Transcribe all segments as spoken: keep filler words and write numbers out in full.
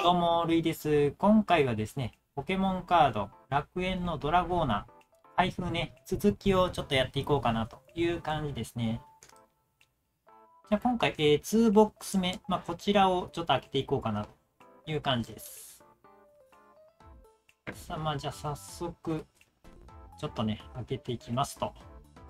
どうも、ルイです。今回はですね、ポケモンカード、楽園のドラゴーナ、配布ね、続きをちょっとやっていこうかなという感じですね。じゃあ今回、えー、にボックス目、まあ、こちらをちょっと開けていこうかなという感じです。さあ、まあ、じゃあ早速、ちょっとね、開けていきますと。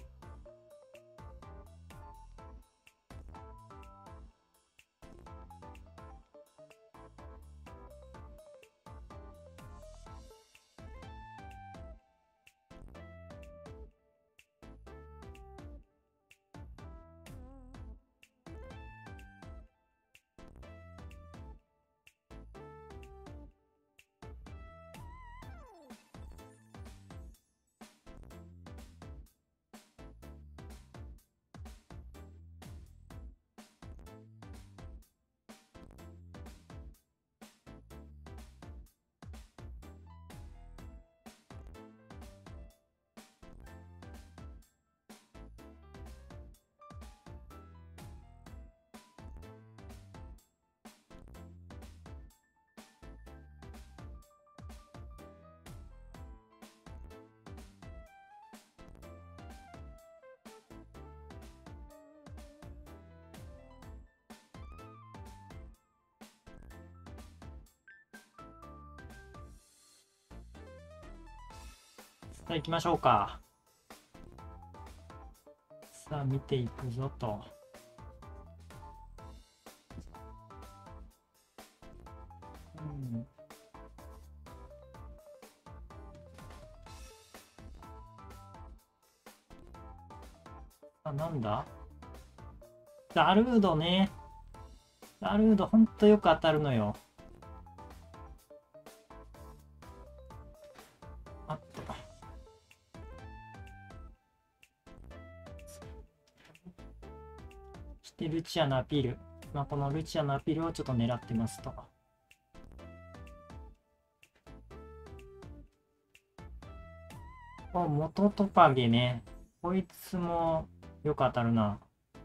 さあ、行きましょうか。さあ、見ていくぞと。うん。あ、なんだザルードね。ザルードほんとよく当たるのよ。あっと。そしてルチアのアピール。まあ、このルチアのアピールをちょっと狙ってますと。お、元トカゲね。こいつもよく当たるな。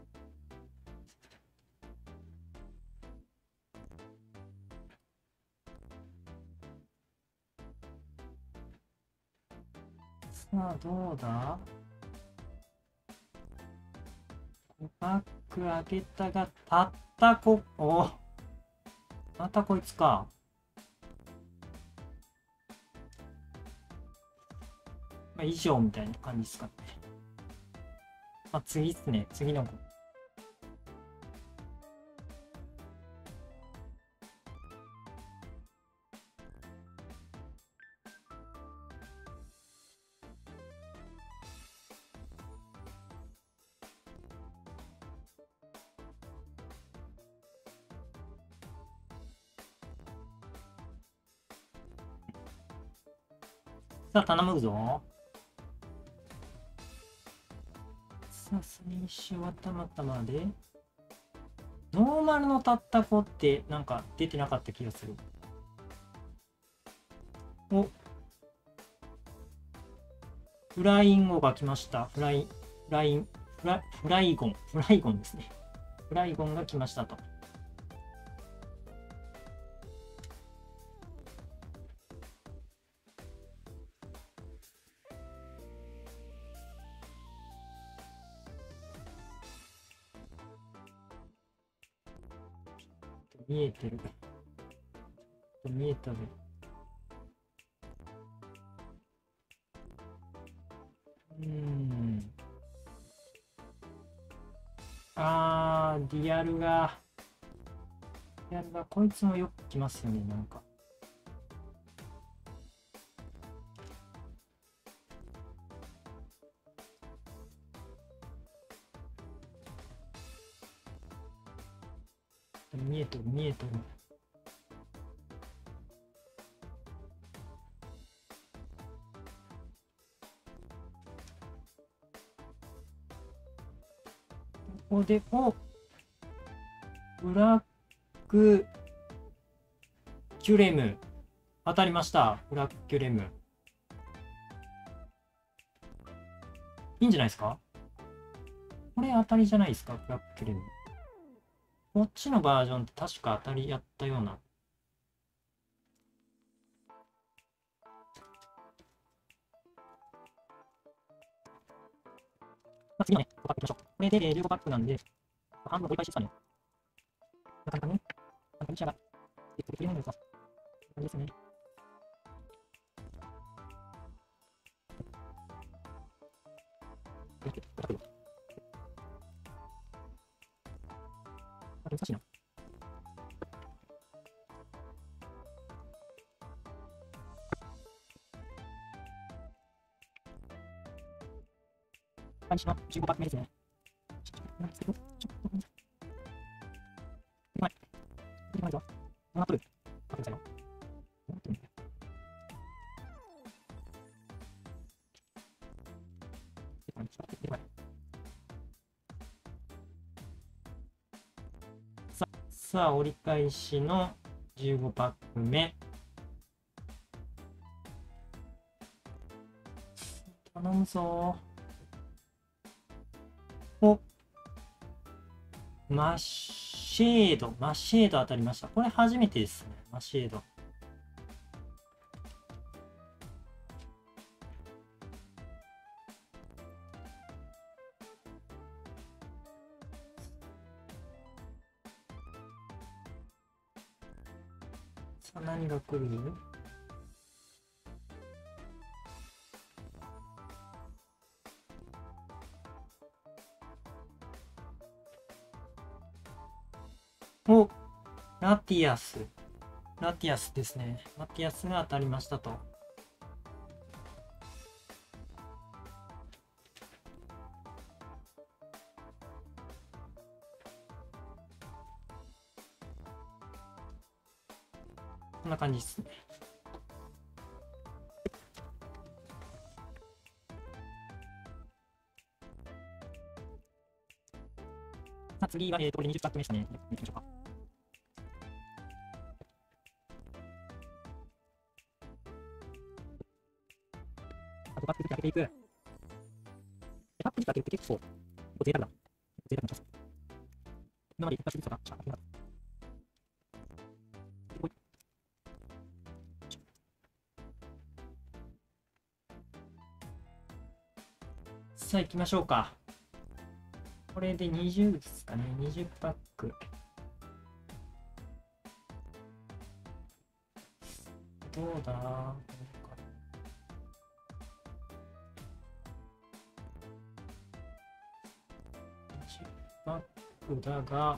さあ、どうだバック開けたが、たったこ、お、またこいつか。まあ、以上みたいな感じですかね。まあ、次っすね。次の子。さあ、頼むぞ。さあ、最初はたまたまで。ノーマルのたった子ってなんか出てなかった気がする。お、フラインゴが来ました。フライ、フライン、フラ、フライゴン。フライゴンですね。フライゴンが来ましたと。見えてる。見えたる。うーん。あー、リアルが。リアルが、こいつもよく来ますよね、なんか。見えとる、見えとる。ここで、おブラックキュレム。当たりました。ブラックキュレム。いいんじゃないですか？これ当たりじゃないですか、ブラックキュレム。こっちのバージョンって確か当たりやったような。 まあ、次のね、ごパックいきましょう。これで、えーじゅうごパックなんで、半分折り返しですかね。なかなかね、なかなかリシャが結構切れないんですか。これですね。これだけ、これだけ。あ、難しいな。開始のじゅうごパック目ですね。なんですけど、ちょっと、うまい。うまいぞ。もらっとる。あ、くださいよ。もらっとるね。さあ、さあ折り返しのじゅうごパック目。頼むぞー。お、マッシェード、マッシェード当たりました。これ初めてですね、マッシェード。さあ、何が来る？お、ラティアス。ラティアスですね。ラティアスが当たりましたと。こんな感じですね。さあ、次は、えーと、これにじゅうパック目ですね。行きましょうか。あとパックずつ開けていく。パックずつ開けるって結構、贅沢だ。贅沢なチャンス。今までいっぱいずつとかしか開けなかった。さあ行きましょうか。これでにじゅうですかね。にじゅうパック。どうだ？にじゅうパックだが、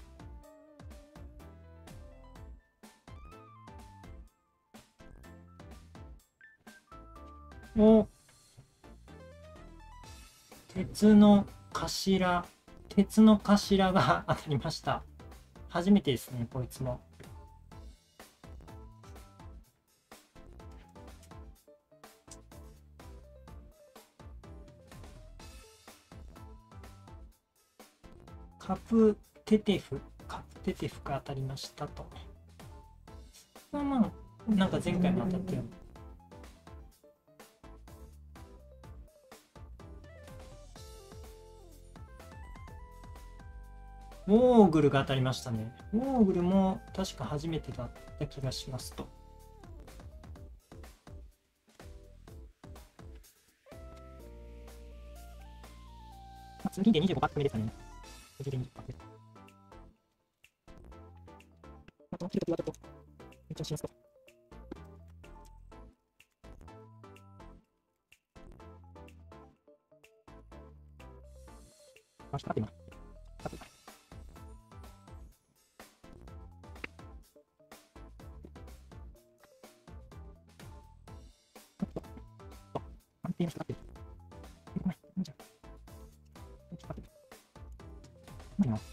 お、鉄の頭、鉄の頭が当たりました。初めてですね、こいつも。カプテテフ、カプテテフが当たりましたと。まあまあ、なんか前回も当たったよ。ウォーグルが当たりましたね。ウォーグルも確か初めてだった気がしますと。次でにじゅうごパック目ですかね。次でにじゅうごパック目。あと、切るときはちょっと、めっちゃしますと。あ、引っかかってるな。安定に引っかかってる。ごめん、いいじゃん。引っかかってる。何なの？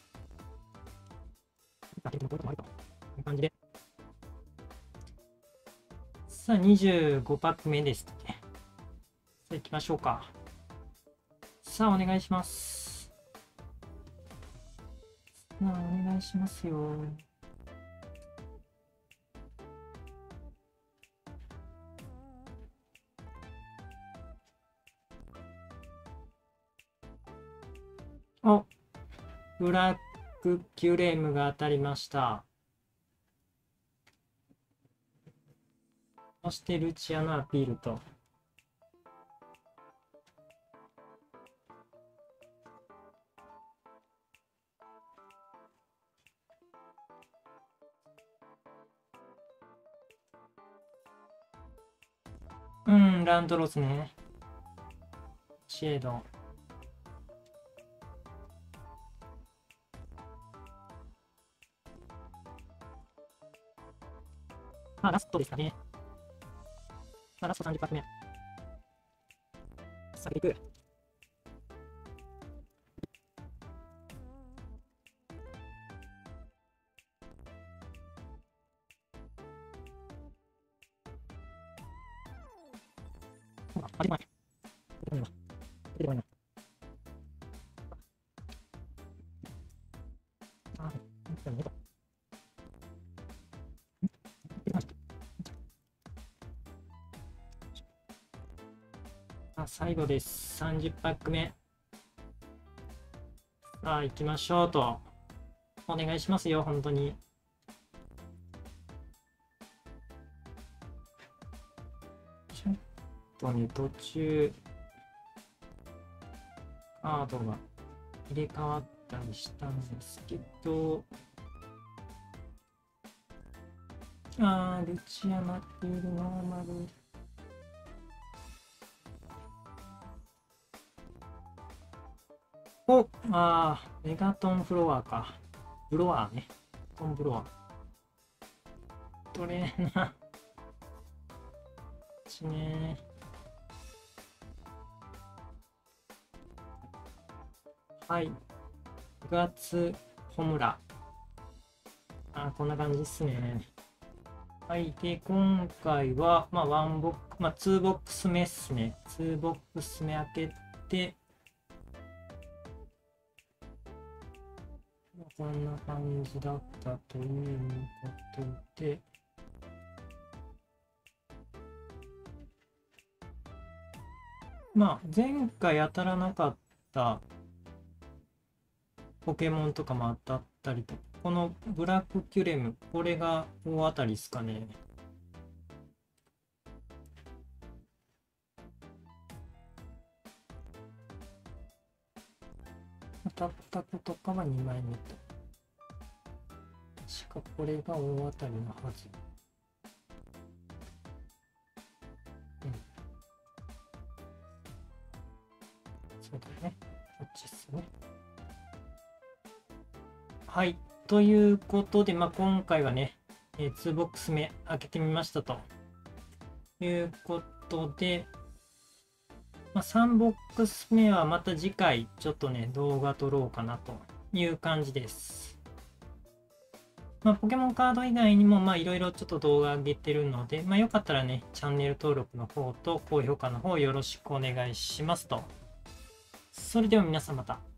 開けてもこういうこともあると。こういう感じで。さあ、にじゅうごパック目ですね。さあ、行きましょうか。さあ、お願いします。さあ、お願いしますよ。お、ブラックキュレームが当たりました。そしてルチアのアピールと。 うん、ランドロスね。シェード。まあ、ラストですかね。まあ、ラストさんじゅっ発目。下げていく。あ、出てこない。出てこないわ。出てこないな。あ、でもねと。出てこない。あ、最後です。さんじゅっパック目。さあ、行きましょうと。お願いしますよ、本当に。ちょっとね、途中、カードが入れ替わったりしたんですけど、あー、ルチアマっているノーマル。お、あー、メガトンフロアか。ブロワーね。トンブロワー。トレーナー。ちねー。はい。くがつ、ホムラ。あー、こんな感じっすね。はい。で、今回は、まあ、ワンボックス、まあ、ツーボックス目っすね。ツーボックス目開けて、こんな感じだったということで、まあ、前回当たらなかったポケモンとかも当たったりと、このブラックキュレム、これが大当たりですかね。当たったことかはにまいめと。確かこれが大当たりのはず。うん。そうだね。こっちっすね。はい。ということで、まあ、今回はね、えー、ツーボックス目開けてみましたということで、まあ、さんボックス目はまた次回ちょっとね、動画撮ろうかなという感じです。まあ、ポケモンカード以外にも、まあ、いろいろちょっと動画上げてるので、まあ、よかったらね、チャンネル登録の方と高評価の方よろしくお願いしますと。それでは皆さんまた。